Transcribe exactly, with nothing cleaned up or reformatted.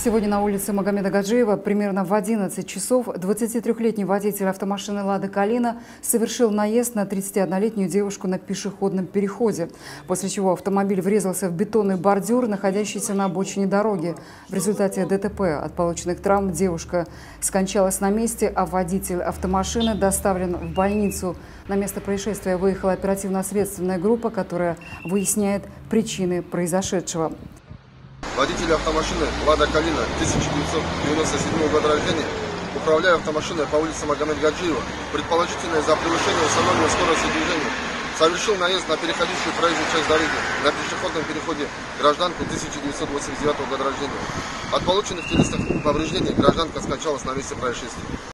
Сегодня на улице Магомеда Гаджиева примерно в одиннадцать часов двадцатитрёхлетний водитель автомашины «Лада Калина» совершил наезд на тридцатиоднолетнюю девушку на пешеходном переходе, после чего автомобиль врезался в бетонный бордюр, находящийся на обочине дороги. В результате ДТП от полученных травм девушка скончалась на месте, а водитель автомашины доставлен в больницу. На место происшествия выехала оперативно-следственная группа, которая выясняет причины произошедшего. Водитель автомашины «Лада Калина» тысяча девятьсот девяносто седьмого года рождения, управляя автомашиной по улице Магомеда Гаджиева, предположительно из-за превышения установленной скорости движения, совершил наезд на переходящую проезжую часть дороги на пешеходном переходе гражданку тысяча девятьсот восемьдесят девятого года рождения. От полученных телесных повреждений гражданка скончалась на месте происшествия.